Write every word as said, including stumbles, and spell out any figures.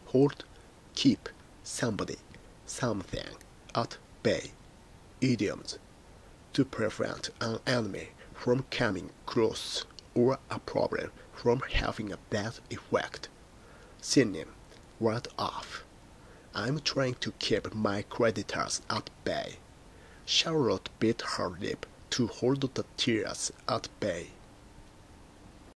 hold, keep somebody, something at bay. Idioms. To prevent an enemy from coming close or a problem from having a bad effect. Synonym. Ward off. I'm trying to keep my creditors at bay. Charlotte bit her lip to hold the tears at bay.